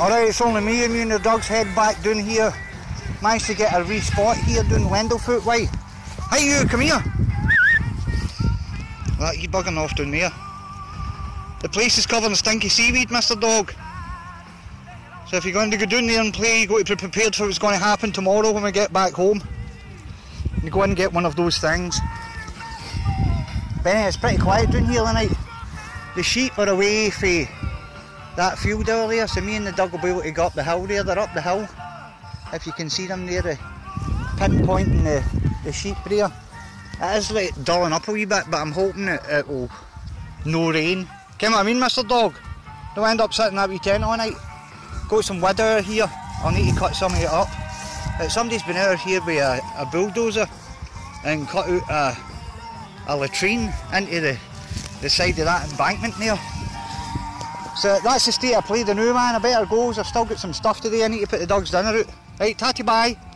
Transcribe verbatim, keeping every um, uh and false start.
Alright, it's only me and me and the dogs head back down here. Managed to get a wee spot here down Wendlefoot way. Hey you, come here! That, you bugging off down there. The place is covered in stinky seaweed, Mister Dog. So if you're going to go down there and play, you've got to be prepared for what's going to happen tomorrow when we get back home. You go and get one of those things. Benny, it's pretty quiet down here tonight. The sheep are away from that field earlier, so me and the dog will be able to go up the hill there. They're up the hill. If you can see them there, the pinpointing the, the sheep there. It is like dulling up a wee bit, but I'm hoping it, it will no rain. Get what I mean, Mister Dog? Don't end up sitting in that wee tent all night. Got some wood out here. I'll need to cut some of it up. But somebody's been out here with a, a bulldozer and cut out a, a latrine into the, the side of that embankment there. So that's the state of play the new man. I better go, I've still got some stuff to do. I need to put the dog's dinner out. Right, tatty bye.